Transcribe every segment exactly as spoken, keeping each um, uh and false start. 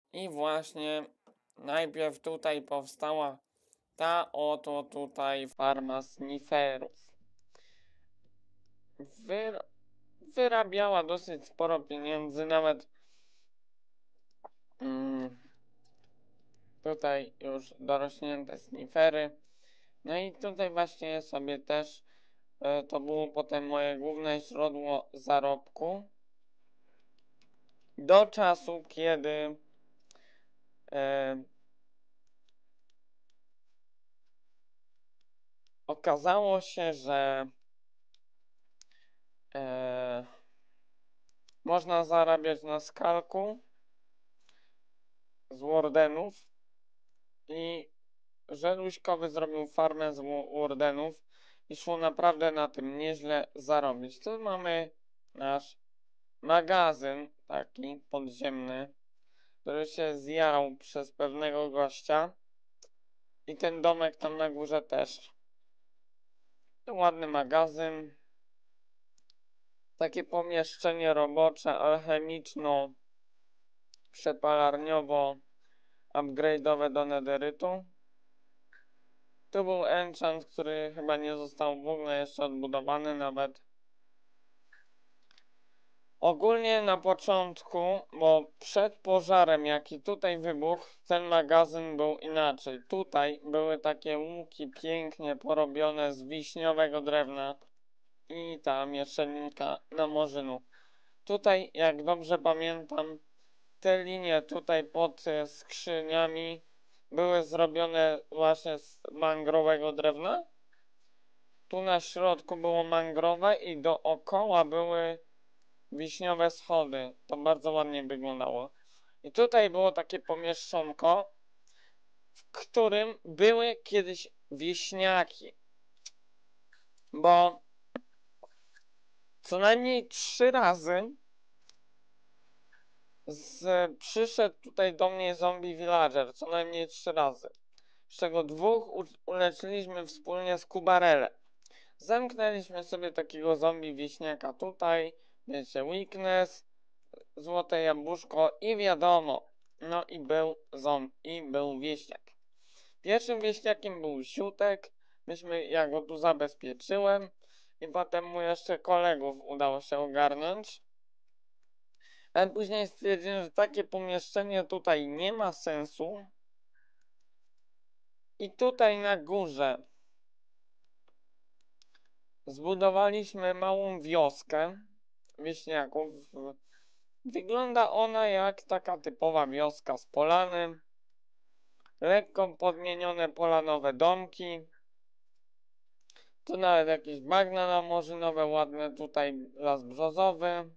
I właśnie najpierw tutaj powstała ta oto tutaj farma snifferów. Wyra wyrabiała dosyć sporo pieniędzy, nawet mm, tutaj już dorośnięte sniffery. No i tutaj właśnie sobie też e, to było potem moje główne źródło zarobku. Do czasu, kiedy e, okazało się, że e, można zarabiać na skalku z wardenów i że Luśkowy zrobił farmę z wardenów i szło naprawdę na tym nieźle zarobić. Tu mamy nasz magazyn taki podziemny, który się zjarał przez pewnego gościa i ten domek tam na górze też. To ładny magazyn, takie pomieszczenie robocze, alchemiczno, przepalarniowo, upgrade'owe do nederytu. Tu był enchant, który chyba nie został w ogóle jeszcze odbudowany nawet. Ogólnie na początku, bo przed pożarem jaki tutaj wybuchł, ten magazyn był inaczej. Tutaj były takie łuki pięknie porobione z wiśniowego drewna i ta mieszaninka na morzynu. Tutaj, jak dobrze pamiętam, te linie tutaj pod skrzyniami były zrobione właśnie z mangrowego drewna. Tu na środku było mangrowe i dookoła były wiśniowe schody. To bardzo ładnie wyglądało. I tutaj było takie pomieszczonko, w którym były kiedyś wieśniaki. Bo co najmniej trzy razy z, przyszedł tutaj do mnie zombie villager. Co najmniej trzy razy. Z czego dwóch u, uleczyliśmy wspólnie z Kubarelem. Zamknęliśmy sobie takiego zombie wieśniaka tutaj. Wiecie, weakness, złote jabłuszko i wiadomo. No i był zombie, i był wieśniak. Pierwszym wieśniakiem był Siutek. Myśmy, ja go tu zabezpieczyłem. I potem mu jeszcze kolegów udało się ogarnąć. Ale później stwierdziłem, że takie pomieszczenie tutaj nie ma sensu. I tutaj na górze zbudowaliśmy małą wioskę wieśniaków. Wygląda ona jak taka typowa wioska z polany. Lekko podmienione polanowe domki. Tu nawet jakieś bagna namorzynowe ładne, tutaj las brzozowy.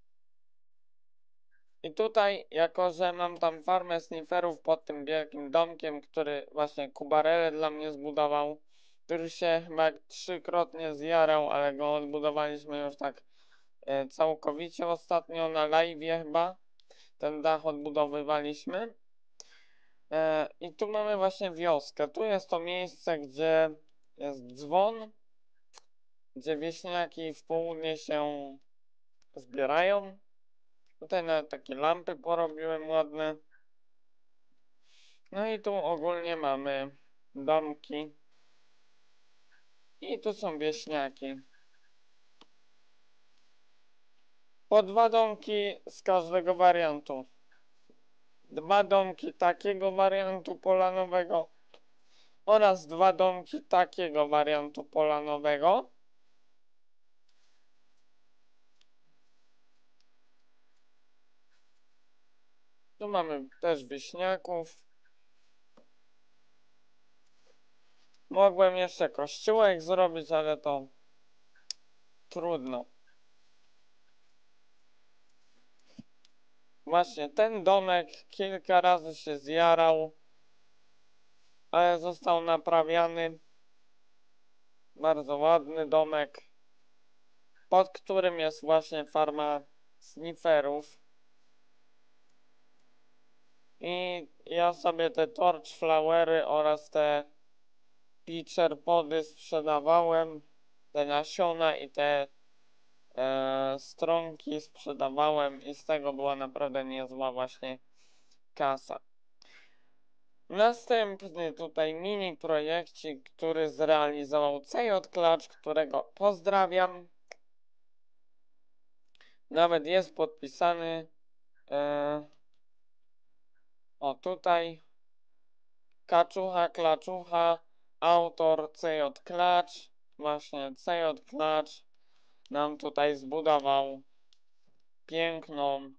I tutaj, jako że mam tam farmę snifferów pod tym wielkim domkiem, który właśnie Kubarele dla mnie zbudował, który się chyba trzykrotnie zjarał, ale go odbudowaliśmy już tak e, całkowicie ostatnio na live'ie chyba. Ten dach odbudowywaliśmy. E, I tu mamy właśnie wioskę. Tu jest to miejsce, gdzie jest dzwon, gdzie wieśniaki w południe się zbierają. Tutaj nawet takie lampy porobiłem ładne. No i tu ogólnie mamy domki. I tu są wieśniaki. Po dwa domki z każdego wariantu. Dwa domki takiego wariantu polanowego oraz dwa domki takiego wariantu polanowego. Tu mamy też wieśniaków. Mogłem jeszcze kościółek zrobić, ale to trudno. Właśnie ten domek kilka razy się zjarał, ale został naprawiany. Bardzo ładny domek, pod którym jest właśnie farma snifferów. I ja sobie te torchflowery oraz te pitcher pody sprzedawałem, te nasiona i te e, stronki sprzedawałem i z tego była naprawdę niezła właśnie kasa. Następny tutaj mini projekcik, który zrealizował C J Klacz, którego pozdrawiam. Nawet jest podpisany. Yy, o tutaj. Kaczucha, Klaczucha, autor C J Klacz. Właśnie C J Klacz nam tutaj zbudował piękną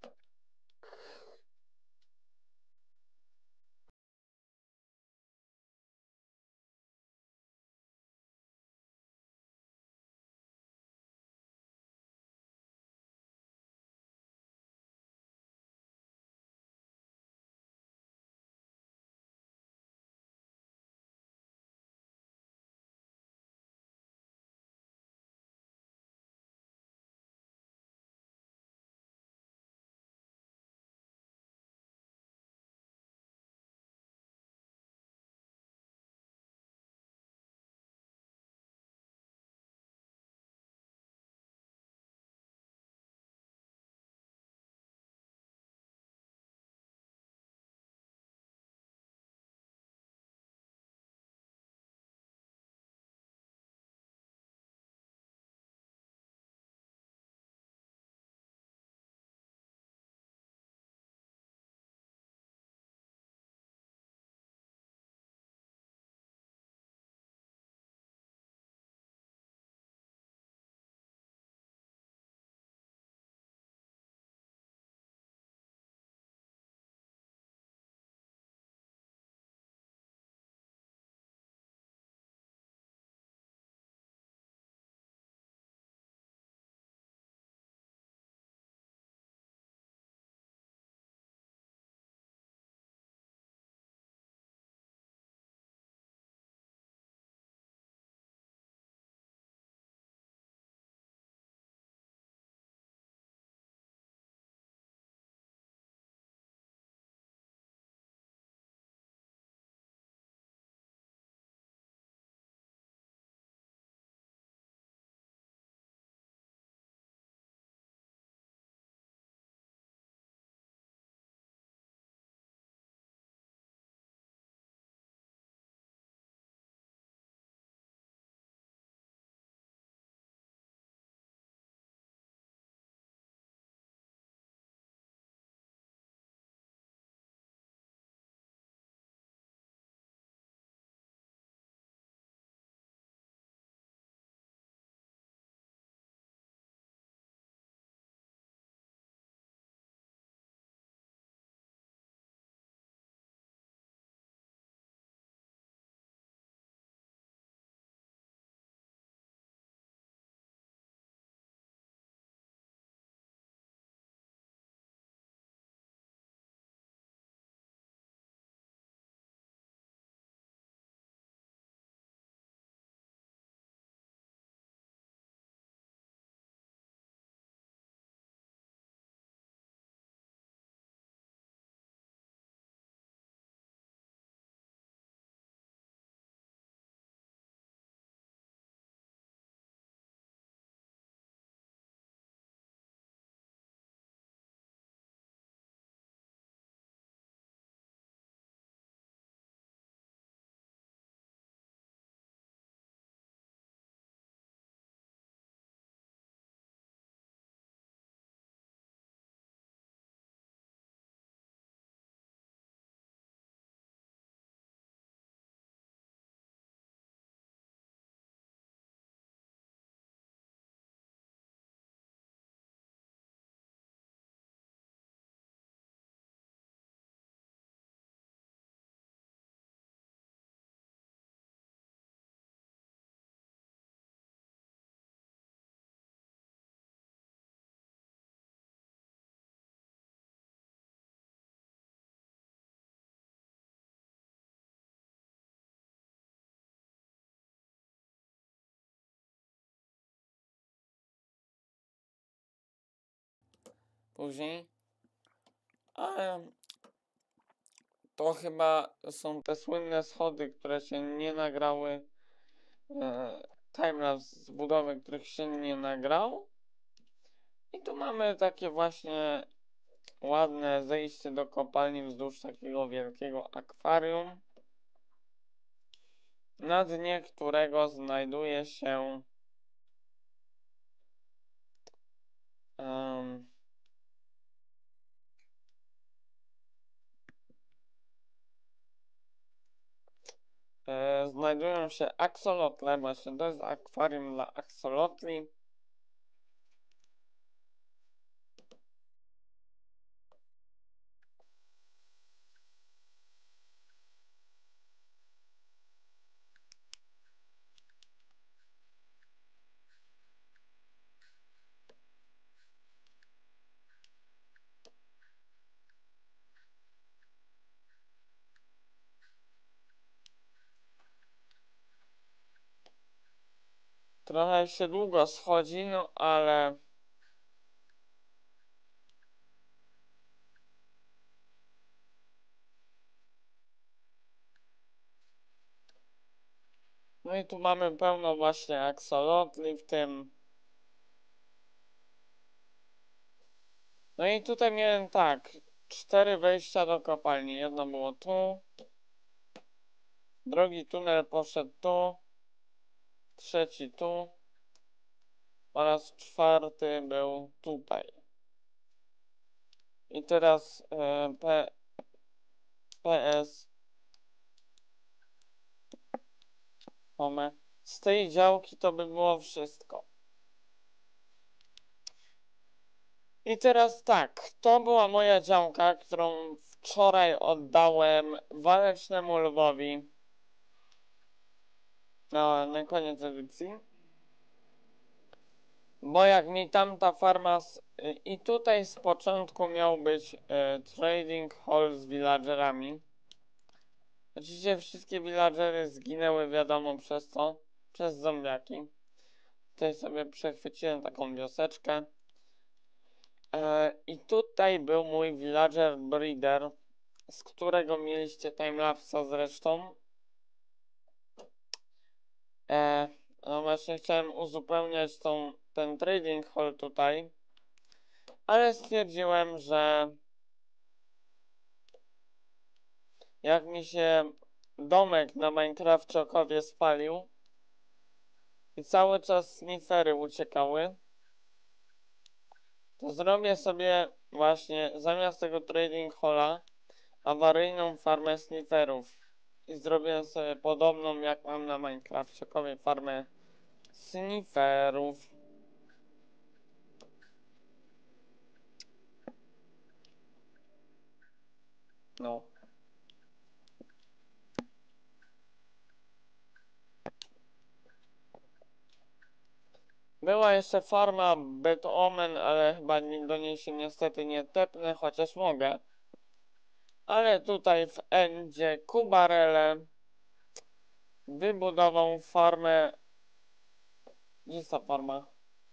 później. Ale to chyba są te słynne schody, które się nie nagrały. E, timelapse z budowy, których się nie nagrał. I tu mamy takie właśnie ładne zejście do kopalni wzdłuż takiego wielkiego akwarium, na dnie którego znajduje się um, e, znajdują się aksolotle, właśnie to jest akwarium dla aksolotli. Trochę się długo schodzi, no ale no i tu mamy pełno właśnie aksolotli w tym. No i tutaj miałem tak, cztery wejścia do kopalni. Jedno było tu, drugi tunel poszedł tu, trzeci tu oraz czwarty był tutaj. I teraz e, P, PS Home. Z tej działki to by było wszystko. I teraz tak, to była moja działka, którą wczoraj oddałem Walecznemu Lwowi na, na koniec edycji. Bo jak mi tamta farma z, y, i tutaj z początku miał być y, trading hall z villagerami. Oczywiście wszystkie villagery zginęły, wiadomo przez co, przez zombiaki. Tutaj sobie przechwyciłem taką wioseczkę. E, I tutaj był mój villager breeder, z którego mieliście timelapsa zresztą. E, no właśnie chciałem uzupełniać tą, ten trading hall tutaj, ale stwierdziłem, że jak mi się domek na Minecraftciokowie spalił i cały czas sniffery uciekały, to zrobię sobie właśnie zamiast tego trading halla awaryjną farmę snifferów. I zrobię sobie podobną jak mam na Minecraftciokowie farmę snifferów. No. Była jeszcze farma Bad Omen, ale chyba do niej się niestety nie tepnę, chociaż mogę. Ale tutaj w Endzie Kubarele wybudował farmę. Gdzie jest ta farma?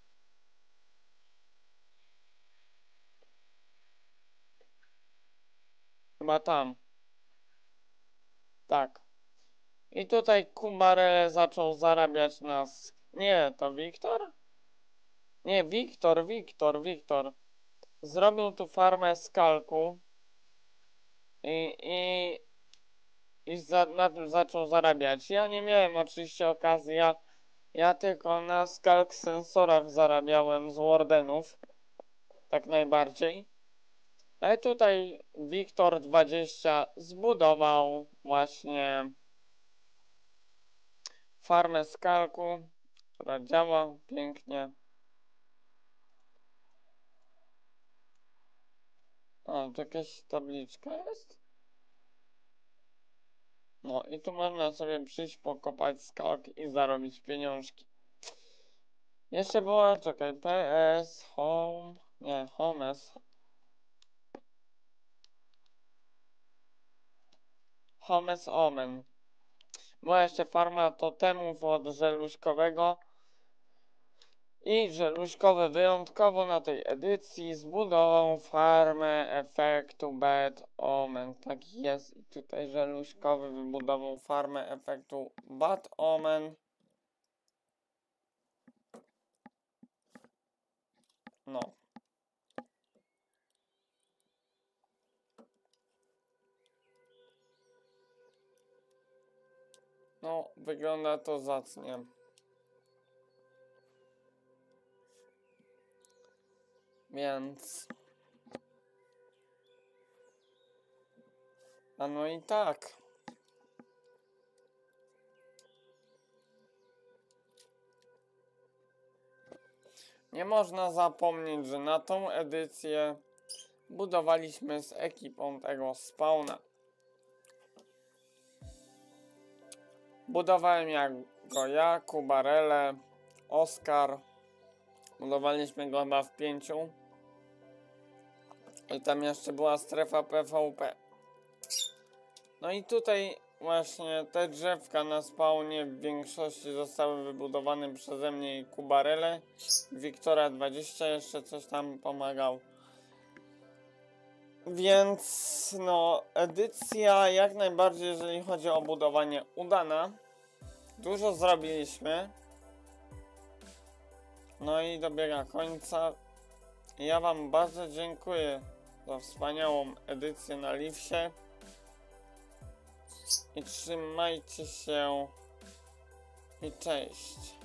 Chyba tam. Tak. I tutaj Kubarele zaczął zarabiać nas. Nie, to Wiktor? Nie, Wiktor, Wiktor, Wiktor. Zrobił tu farmę skalku i, i, i za, na tym zaczął zarabiać. Ja nie miałem oczywiście okazji, ja, ja tylko na skalk sensorach zarabiałem z wardenów. Tak najbardziej. Ale tutaj Wiktor dwadzieścia zbudował właśnie farmę skalku, która działa pięknie. O, tu jakaś tabliczka jest. No i tu można sobie przyjść, pokopać skalk i zarobić pieniążki. Jeszcze była, czekaj, P S, Home, nie, Homes. Homes Omen. Była jeszcze farma totemów od żeluśkowego. I żeluśkowy wyjątkowo na tej edycji zbudował farmę efektu Bad Omen. Tak jest. I tutaj żeluśkowy wybudował farmę efektu Bad Omen. No. no wygląda to zacnie. Więc... A no i tak. Nie można zapomnieć, że na tą edycję budowaliśmy z ekipą tego spawna. Budowałem jak go ja, Kubarele, Oskar. Budowaliśmy go chyba w pięciu. I tam jeszcze była strefa P V P. No i tutaj właśnie te drzewka na spawnie w większości zostały wybudowane przeze mnie i Kubarele. Wiktora dwadzieścia jeszcze coś tam pomagał. Więc no, edycja jak najbardziej, jeżeli chodzi o budowanie, udana. Dużo zrobiliśmy. No i dobiega końca. Ja wam bardzo dziękuję za wspaniałą edycję na Livsie. I trzymajcie się. I cześć.